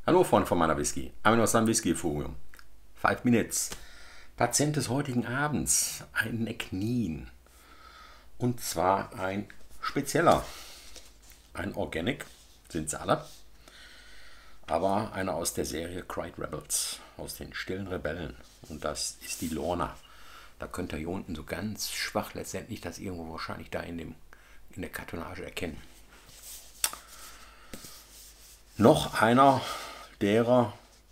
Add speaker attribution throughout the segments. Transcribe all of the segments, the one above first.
Speaker 1: Hallo Freunde von meiner Whisky. Aminos am Whisky-Folium. 5 Minutes. Patient des heutigen Abends. Ein Necknin. Und zwar ein spezieller. Ein Organic. Sind sie alle. Aber einer aus der Serie Cried Rebels. Aus den stillen Rebellen. Und das ist die Lorna. Da könnt ihr hier unten so ganz schwach letztendlich das irgendwo wahrscheinlich da in der Kartonage erkennen. Noch einer derer,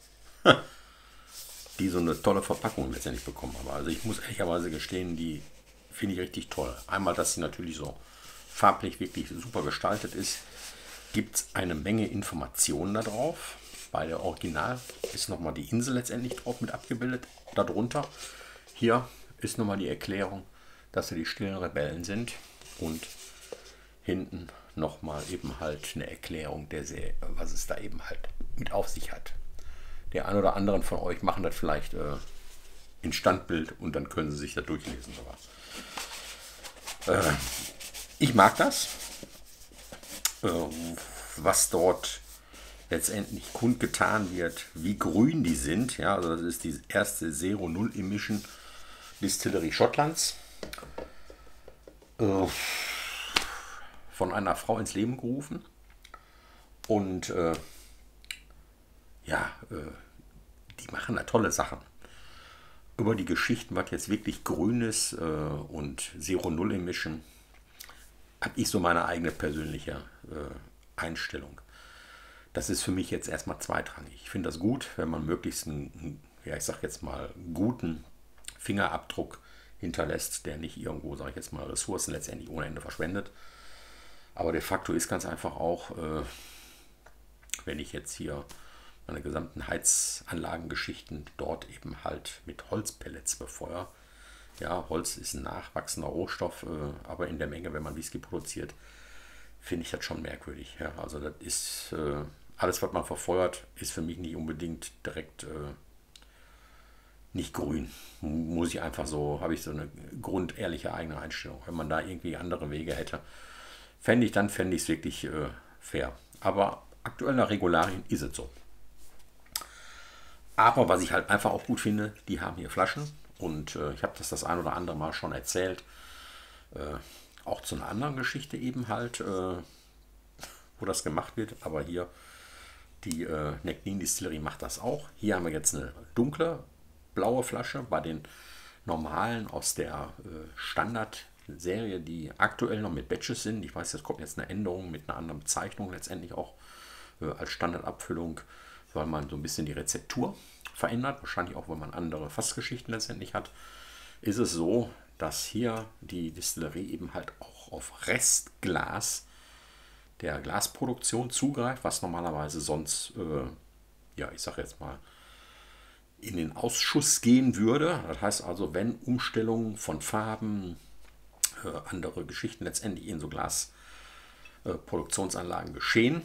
Speaker 1: die so eine tolle Verpackung letztendlich bekommen haben. Also ich muss ehrlicherweise gestehen, die finde ich richtig toll. Einmal, dass sie natürlich so farblich wirklich super gestaltet ist, gibt es eine Menge Informationen da drauf. Bei der Original ist nochmal die Insel letztendlich drauf mit abgebildet. Darunter hier ist nochmal die Erklärung, dass sie die stillen Rebellen sind. Und hinten nochmal eben halt eine Erklärung der Serie, was es da eben halt mit auf sich hat. Der ein oder anderen von euch machen das vielleicht in Standbild und dann können sie sich da durchlesen. Aber, ich mag das, was dort letztendlich kundgetan wird, wie grün die sind. Ja, also das ist die erste Zero Null Emission Distillerie Schottlands. Von einer Frau ins Leben gerufen. Und die machen da tolle Sachen. Über die Geschichten, was jetzt wirklich grün ist und Zero Null Emission, habe ich so meine eigene persönliche Einstellung. Das ist für mich jetzt erstmal zweitrangig. Ich finde das gut, wenn man möglichst einen, ja, ich sag jetzt mal, guten Fingerabdruck hinterlässt, der nicht irgendwo, sage ich jetzt mal, Ressourcen letztendlich ohne Ende verschwendet. Aber de facto ist ganz einfach auch, wenn ich jetzt hier meine gesamten Heizanlagengeschichten dort eben halt mit Holzpellets befeuere. Ja, Holz ist ein nachwachsender Rohstoff, aber in der Menge, wenn man Whisky produziert, finde ich das schon merkwürdig. Ja, also das ist alles, was man verfeuert, ist für mich nicht unbedingt direkt nicht grün. Muss ich einfach so, habe ich so eine grundehrliche eigene Einstellung. Wenn man da irgendwie andere Wege hätte, fände ich es wirklich fair. Aber aktuell nach Regularien ist es so. Aber was ich halt einfach auch gut finde, die haben hier Flaschen. Und ich habe das ein oder andere Mal schon erzählt. Auch zu einer anderen Geschichte eben halt, wo das gemacht wird. Aber hier, die Necknin Distillerie macht das auch. Hier haben wir jetzt eine dunkle, blaue Flasche. Bei den normalen aus der Standard-Serie, die aktuell noch mit Batches sind. Ich weiß, es kommt jetzt eine Änderung mit einer anderen Bezeichnung letztendlich auch als Standardabfüllung, weil man so ein bisschen die Rezeptur verändert, wahrscheinlich auch, weil man andere Fassgeschichten letztendlich hat, ist es so, dass hier die Distillerie eben halt auch auf Restglas der Glasproduktion zugreift, was normalerweise sonst, ja, ich sage jetzt mal, in den Ausschuss gehen würde. Das heißt also, wenn Umstellungen von Farben, andere Geschichten letztendlich in so Glasproduktionsanlagen geschehen,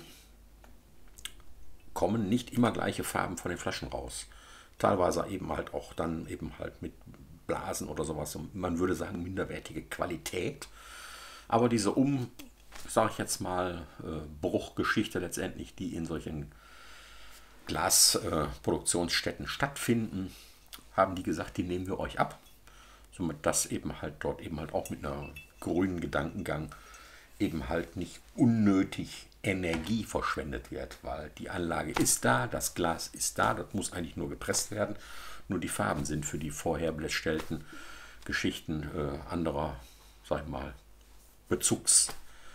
Speaker 1: kommen nicht immer gleiche Farben von den Flaschen raus. Teilweise eben halt auch dann eben halt mit Blasen oder sowas. Man würde sagen minderwertige Qualität. Aber diese sage ich jetzt mal, Bruchgeschichte letztendlich, die in solchen Glasproduktionsstätten stattfinden, haben die gesagt, die nehmen wir euch ab. Somit das eben halt dort eben halt auch mit einer grünen Gedankengang eben halt nicht unnötig Energie verschwendet wird, weil die Anlage ist da, das Glas ist da, das muss eigentlich nur gepresst werden. Nur die Farben sind für die vorher bestellten Geschichten anderer, sag ich mal, Bezugsfirmen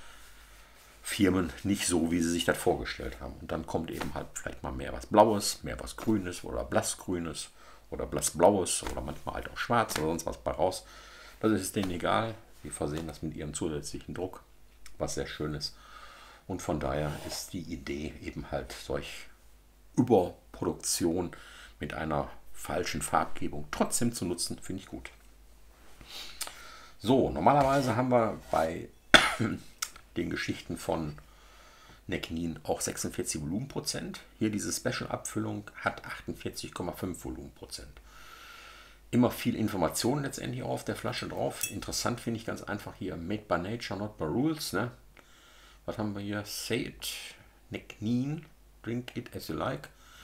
Speaker 1: nicht so, wie sie sich das vorgestellt haben. Und dann kommt eben halt vielleicht mal mehr was Blaues, mehr was Grünes oder Blassgrünes oder Blassblaues oder manchmal halt auch Schwarz oder sonst was bei raus. Das ist denen egal. Die versehen das mit ihrem zusätzlichen Druck, was sehr schön ist. Und von daher ist die Idee eben halt solch Überproduktion mit einer falschen Farbgebung trotzdem zu nutzen, finde ich gut. So, normalerweise haben wir bei den Geschichten von Necknin auch 46 Volumenprozent. Hier diese Special-Abfüllung hat 48,5 Volumenprozent. Immer viel Information letztendlich auch auf der Flasche drauf. Interessant finde ich ganz einfach hier, Made by Nature, not by Rules. Ne? Was haben wir hier? Say it, Necknin, drink it as you like.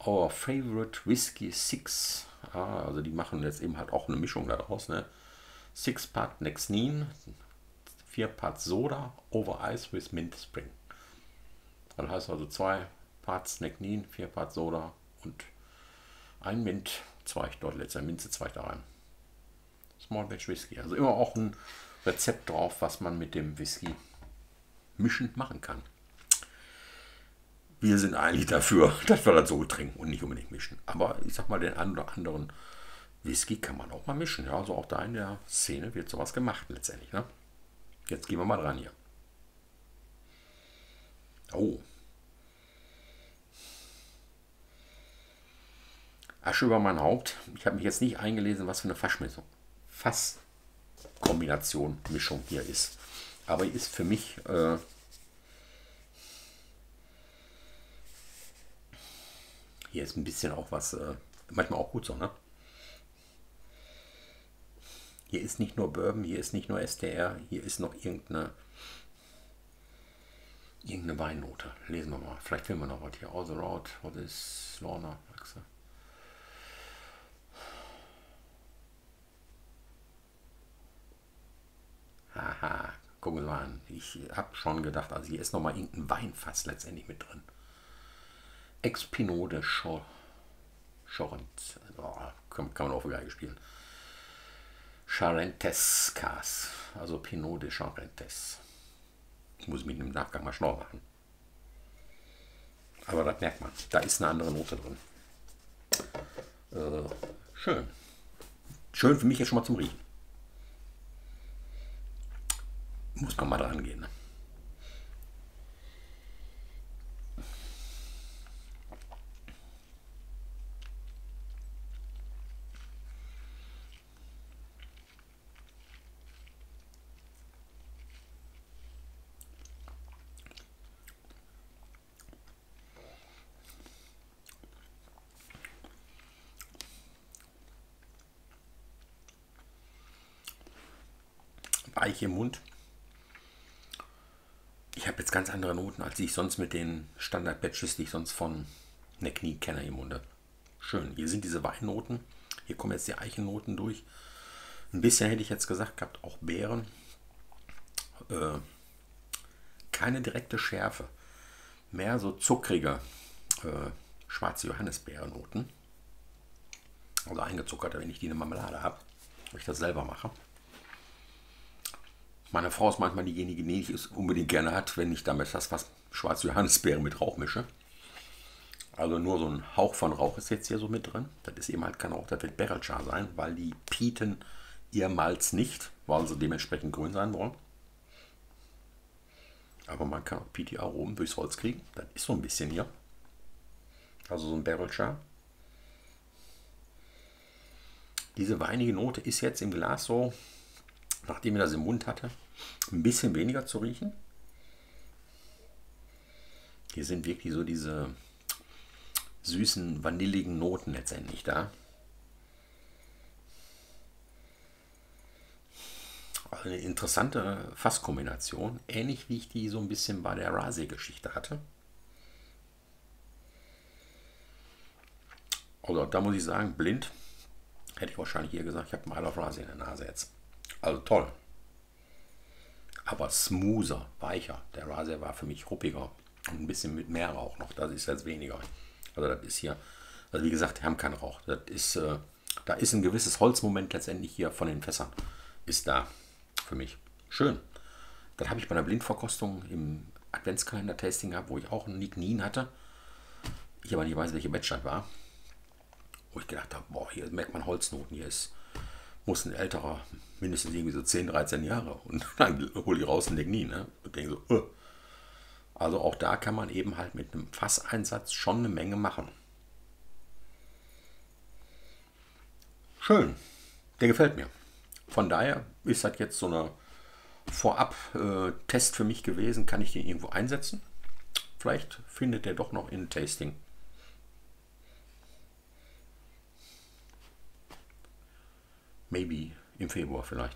Speaker 1: Our Favorite Whiskey 6. Also die machen jetzt eben halt auch eine Mischung daraus. Ne? 6 Part Nexnin, 4 Part Soda, over Ice with Mint Spring. Das heißt also 2 Parts Nexnin, 4 Part Soda und ein Mintzweig, dort letzter Minzezweig da rein. Small Batch Whisky. Also immer auch ein Rezept drauf, was man mit dem Whisky mischend machen kann. Wir sind eigentlich dafür, dass wir das so trinken und nicht unbedingt mischen. Aber ich sag mal, den einen oder anderen Whisky kann man auch mal mischen. Ja, also auch da in der Szene wird sowas gemacht letztendlich. Ne? Jetzt gehen wir mal dran hier. Oh. Asche über mein Haupt. Ich habe mich jetzt nicht eingelesen, was für eine Fasskombination, Mischung hier ist. Aber ist für mich hier ist ein bisschen auch was, manchmal auch gut so, ne? Hier ist nicht nur Bourbon, hier ist nicht nur STR, hier ist noch irgendeine Weinnote. Lesen wir mal. Vielleicht finden wir noch was hier. All the Road, what is Lorna? Haha, gucken Sie mal an. Ich habe schon gedacht, also hier ist noch mal irgendein Weinfass letztendlich mit drin. Ex-Pinot de Charente. Oh, kann man auch für Geige spielen. Charentes Cas. Also Pinot de Charentes. Ich muss mich im Nachgang mal schlau machen. Aber das merkt man. Da ist eine andere Note drin. Schön. Schön für mich jetzt schon mal zum Riechen. Muss man mal dran gehen. Ne? Weich im Mund. Ich habe jetzt ganz andere Noten, als ich sonst mit den Standard-Batches, die ich sonst von Necknie kenne im Munde. Schön. Hier sind diese Weinnoten. Hier kommen jetzt die Eichennoten durch. Ein bisschen hätte ich jetzt gesagt gehabt, auch Beeren. Keine direkte Schärfe. Mehr so zuckrige schwarze Johannisbeerennoten. Also eingezuckert, wenn ich die in der Marmelade habe. Wenn ich das selber mache. Meine Frau ist manchmal diejenige, die ich es unbedingt gerne hat, wenn ich damit was schwarze Johannisbeere mit Rauch mische. Also nur so ein Hauch von Rauch ist jetzt hier so mit drin. Das ist eben halt kein Rauch, das wird Barrel Char sein, weil die pieten ihr Malz nicht, weil sie dementsprechend grün sein wollen. Aber man kann auch Peaty Aromen durchs Holz kriegen. Das ist so ein bisschen hier. Also so ein Barrel Char. Diese weinige Note ist jetzt im Glas so, nachdem ich das im Mund hatte, ein bisschen weniger zu riechen. Hier sind wirklich so diese süßen, vanilligen Noten letztendlich da. Also eine interessante Fasskombination, ähnlich wie ich die so ein bisschen bei der Rase-Geschichte hatte. Also da muss ich sagen, blind hätte ich wahrscheinlich hier gesagt, ich habe einen Isle of Rase in der Nase jetzt. Also toll. Aber smoother, weicher. Der Rase war für mich ruppiger. Und ein bisschen mit mehr Rauch noch. Das ist jetzt weniger. Also das ist hier, also wie gesagt, die haben keinen Rauch. Das ist, da ist ein gewisses Holzmoment letztendlich hier von den Fässern. Ist da für mich. Schön. Das habe ich bei einer Blindverkostung im Adventskalender-Tasting gehabt, wo ich auch einen Nignin hatte. Ich aber nicht weiß, welche Batch das war. Wo ich gedacht habe, boah, hier merkt man Holznoten. Hier muss ein älterer, mindestens irgendwie so 10, 13 Jahre. Und dann hole ich raus einen Nignin. Ne? Und denke so, Also auch da kann man eben halt mit einem Fasseinsatz schon eine Menge machen. Schön. Der gefällt mir. Von daher ist das jetzt so eine Vorab-Test für mich gewesen. Kann ich den irgendwo einsetzen? Vielleicht findet der doch noch in Tasting. Maybe im Februar vielleicht.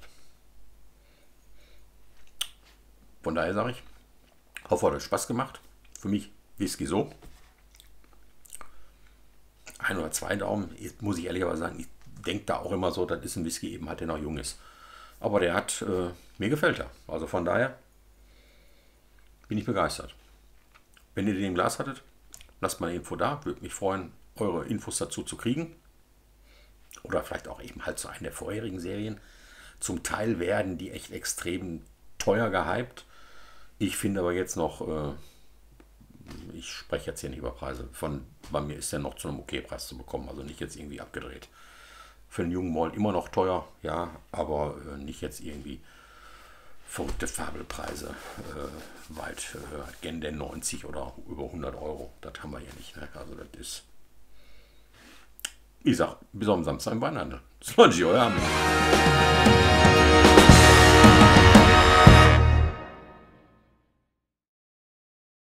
Speaker 1: Von daher sage ich, hoffe, hat euch Spaß gemacht. Für mich Whisky so. ein oder zwei Daumen. Jetzt muss ich ehrlicherweise sagen, ich denke da auch immer so, das ist ein Whisky eben halt, der noch jung ist. Aber der hat, mir gefällt er. Also von daher bin ich begeistert. Wenn ihr den im Glas hattet, lasst mal eine Info da. Würde mich freuen, eure Infos dazu zu kriegen. Oder vielleicht auch eben halt zu einer der vorherigen Serien. Zum Teil werden die echt extrem teuer gehypt. Ich finde aber jetzt noch, ich spreche jetzt hier nicht über Preise, bei mir ist der noch zu einem Okay-Preis zu bekommen, also nicht jetzt irgendwie abgedreht. Für einen jungen Malt immer noch teuer, ja, aber nicht jetzt irgendwie verrückte Fabelpreise, weit gen der 90 oder über 100 Euro. Das haben wir hier nicht, ne? Also das ist, ich sag, bis am Samstag im Weinhandel. 20 Euro haben wir.